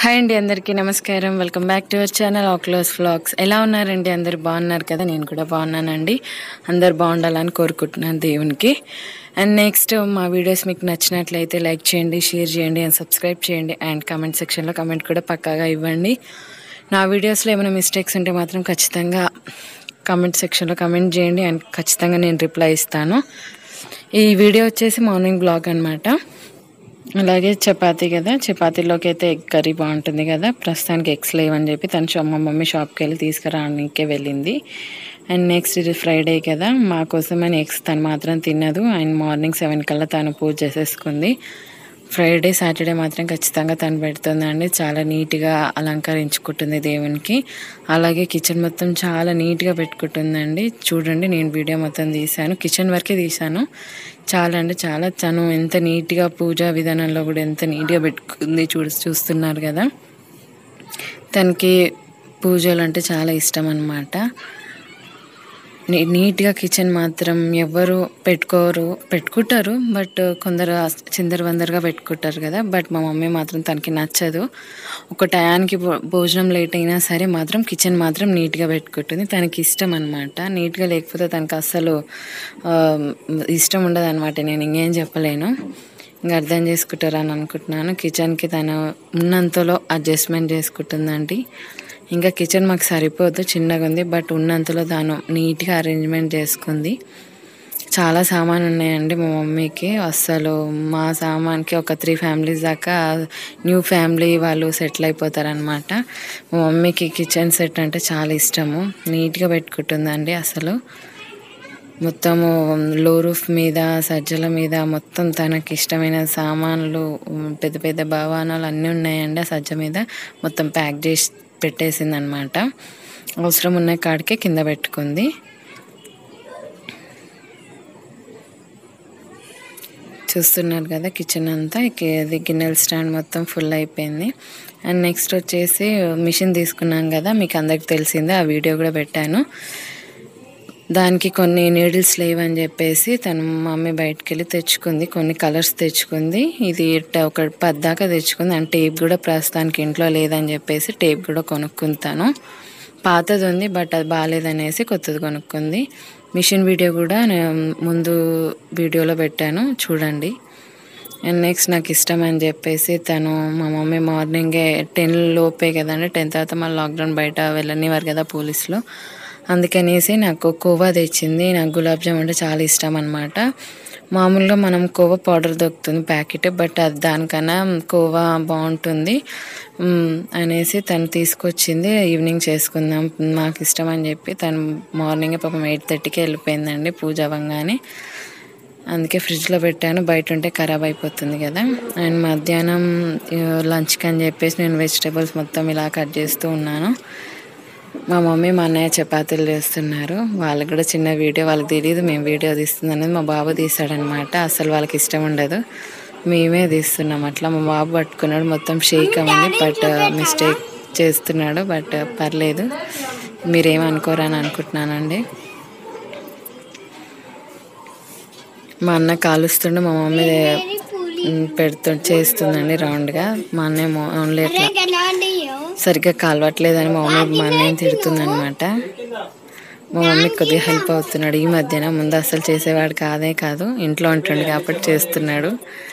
Hi అండి, అందరికీ నమస్కారం. Welcome back to our channel ఆక్లోస్ వ్లాగ్స్. ఎలా ఉన్నారండి? అందరు బాగున్నారు కదా? నేను కూడా బాగున్నానండి. అందరు బాగుండాలని కోరుకుంటున్నాను దేవునికి. అండ్ నెక్స్ట్ మా వీడియోస్ మీకు నచ్చినట్లయితే లైక్ చేయండి, షేర్ చేయండి అండ్ సబ్స్క్రైబ్ చేయండి. అండ్ కామెంట్ సెక్షన్లో కామెంట్ కూడా పక్కాగా ఇవ్వండి. నా వీడియోస్లో ఏమైనా మిస్టేక్స్ ఉంటే మాత్రం ఖచ్చితంగా కామెంట్ సెక్షన్లో కామెంట్ చేయండి అండ్ ఖచ్చితంగా నేను రిప్లై ఇస్తాను. ఈ వీడియో వచ్చేసి మార్నింగ్ బ్లాగ్ అనమాట. అలాగే చపాతీ కదా, చపాతీలోకి అయితే ఎగ్ కర్రీ బాగుంటుంది కదా. ప్రస్తుతానికి ఎగ్స్ లేవని చెప్పి మా మమ్మీ షాప్కి వెళ్ళి తీసుకురానికే వెళ్ళింది. అండ్ నెక్స్ట్ ఇది ఫ్రైడే కదా, మా కోసమని ఎగ్స్ తను మాత్రం తినదు. అండ్ మార్నింగ్ 7 కల్లా తను పూజ చేసేసుకుంది. ఫ్రైడే సాటర్డే మాత్రం ఖచ్చితంగా తను పెడుతుందండి. చాలా నీట్గా అలంకరించుకుంటుంది దేవునికి. అలాగే కిచెన్ మొత్తం చాలా నీట్గా పెట్టుకుంటుందండి. చూడండి, నేను వీడియో మొత్తం తీశాను, కిచెన్ వరకే తీశాను. చాలా అంటే చాలా తను ఎంత నీట్గా పూజా విధానంలో కూడా ఎంత నీట్గా పెట్టుకుంది చూస్తున్నారు కదా. తనకి పూజలు అంటే చాలా ఇష్టం అన్నమాట. నీట్గా కిచెన్ మాత్రం ఎవరు పెట్టుకుంటారు, బట్ కొందరు చిందరవందరగా పెట్టుకుంటారు కదా. బట్ మా మమ్మీ మాత్రం తనకి నచ్చదు. ఒక టయానికి భోజనం లేట్ అయినా సరే మాత్రం కిచెన్ మాత్రం నీట్గా పెట్టుకుంటుంది. తనకి ఇష్టం అనమాట. నీట్గా లేకపోతే తనకు అస్సలు ఇష్టం ఉండదు అనమాట. నేను ఇంకేం చెప్పలేను, ఇంకా అర్థం చేసుకుంటారని అనుకుంటున్నాను. కిచెన్కి తను ఉన్నంతలో అడ్జస్ట్మెంట్ చేసుకుంటుందండి. ఇంకా కిచెన్ మాకు సరిపోదు, చిన్నగా ఉంది, బట్ ఉన్నంతలో తాను నీట్గా అరేంజ్మెంట్ చేసుకుంది. చాలా సామాన్ ఉన్నాయండి మా మమ్మీకి. అస్సలు మా సామాన్కి ఒక 3 ఫ్యామిలీస్ దాకా న్యూ ఫ్యామిలీ వాళ్ళు సెటిల్ అయిపోతారనమాట. మా మమ్మీకి కిచెన్ సెట్ అంటే చాలా ఇష్టము. నీట్గా పెట్టుకుంటుందండి. అసలు మొత్తము లో రూఫ్ మీద, సజ్జల మీద మొత్తం తనకి ఇష్టమైన సామాన్లు, పెద్ద పెద్ద భవానాలు అన్నీ ఉన్నాయండి. ఆ సజ్జ మీద మొత్తం ప్యాక్ చేసి పెట్టేసింది అనమాట. అవసరం ఉన్న కాడికే కింద పెట్టుకుంది. చూస్తున్నారు కదా కిచెన్ అంతా. గిన్నెల స్టాండ్ మొత్తం ఫుల్ అయిపోయింది. అండ్ నెక్స్ట్ వచ్చేసి మిషన్ తీసుకున్నాం కదా, మీకు అందరికి తెలిసిందే, ఆ వీడియో కూడా పెట్టాను. దానికి కొన్ని నీడిల్స్ లేవని చెప్పేసి తను మమ్మీ బయటకు వెళ్ళి తెచ్చుకుంది. కొన్ని కలర్స్ తెచ్చుకుంది. ఇది ఒక 10 దాకా తెచ్చుకుంది. అండ్ టేప్ కూడా ప్రస్తుతానికి ఇంట్లో లేదని చెప్పేసి టేప్ కూడా కొనుక్కుంటాను. పాతది ఉంది, బట్ అది బాగాలేదనేసి కొత్తది కొనుక్కుంది. మిషన్ వీడియో కూడా ముందు వీడియోలో పెట్టాను, చూడండి. అండ్ నెక్స్ట్ నాకు ఇష్టం అని చెప్పేసి తను మా మమ్మీ మార్నింగే 10 లోపే కదండి, 10 తర్వాత మళ్ళీ లాక్డౌన్, బయట వెళ్ళనివారు కదా పోలీసులు. అందుకనేసి నాకు కోవా తెచ్చింది. నాకు గులాబ్ జామ్ అంటే చాలా ఇష్టం అనమాట. మామూలుగా మనం కోవా పౌడర్ దొరుకుతుంది ప్యాకెట్, బట్ అది దానికన్నా కోవా బాగుంటుంది అనేసి తను తీసుకొచ్చింది. ఈవినింగ్ చేసుకుందాం, నాకు ఇష్టం అని చెప్పి తను మార్నింగే పాపం 8:30కే వెళ్ళిపోయిందండి పూజ అవ్వగానే. అందుకే ఫ్రిడ్జ్లో పెట్టాను, బయట ఉంటే ఖరాబ్ అయిపోతుంది కదా. అండ్ మధ్యాహ్నం లంచ్కి అని చెప్పేసి నేను వెజిటేబుల్స్ మొత్తం ఇలా కట్ చేస్తూ ఉన్నాను. మా మమ్మీ మా అన్నయ్య చపాతీలు చేస్తున్నారు. వాళ్ళకి కూడా చిన్న వీడియో, వాళ్ళకి తెలియదు మేము వీడియో తీస్తుంది అనేది. మా బాబు తీసాడనమాట. అసలు వాళ్ళకి ఇష్టం ఉండదు, మేమే తీస్తున్నాం అట్లా. మా బాబు పట్టుకున్నాడు, మొత్తం షేక్ అవ్వండి, బట్ మిస్టేక్ చేస్తున్నాడు, బట్ పర్లేదు, మీరేమనుకోరని అనుకుంటున్నానండి. మా అన్న కాలుస్తుండే, మా మమ్మీ చేస్తుందండి రౌండ్గా. మా అన్నయ్య ఓన్లీ అట్లా సరిగ్గా కాలవట్లేదని మా అన్నయ్య తిడుతుందనమాట. మా మమ్మీకి కొద్దిగా హెల్ప్ అవుతున్నాడు ఈ మధ్యన. ముందు అసలు చేసేవాడు కాదు, ఇంట్లో ఉంటుండే కాబట్టి చేస్తున్నాడు.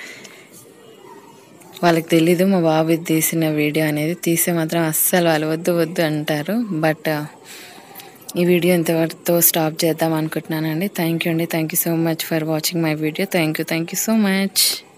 వాళ్ళకి తెలీదు మా బాబు తీసిన వీడియో అనేది. తీసే మాత్రం అస్సలు వాళ్ళు వద్దు అంటారు. బట్ ఈ వీడియో ఇంతవరకుతో స్టాప్ చేద్దాం అనుకుంటున్నానండి. థ్యాంక్ యూ అండి. Thank you so much for watching my video. Thank you so much.